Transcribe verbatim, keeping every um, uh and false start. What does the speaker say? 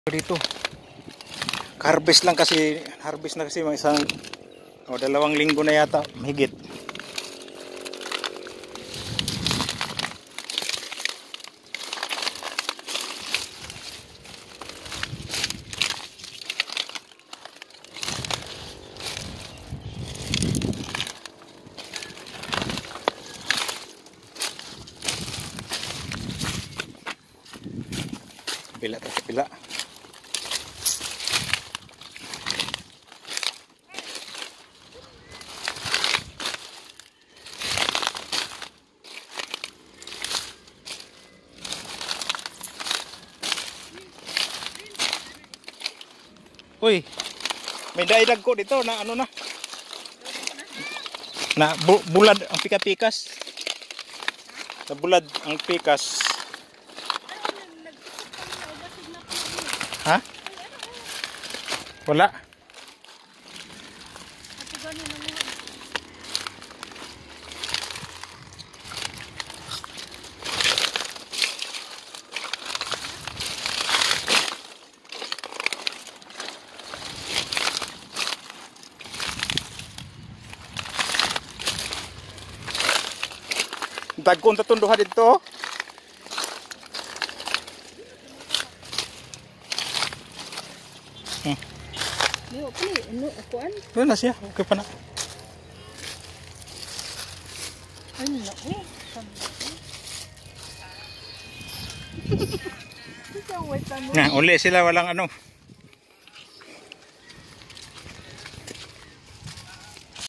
Dito. Harvest lang kasi, harvest na kasi mga isang o dalawang linggo na yata, mahigit. Pila ta pila. Uy, may daidag ko dito na ano na. Na bu bulad ang pika-pikas. Na bulad ang pikas. Ha? Wala. Dagkon tatunduhan dito. Hmm. Yo, pili, ano, akuan? Doon na siya, okay pa na. Ano na, oh, Nga, uli sila walang ano.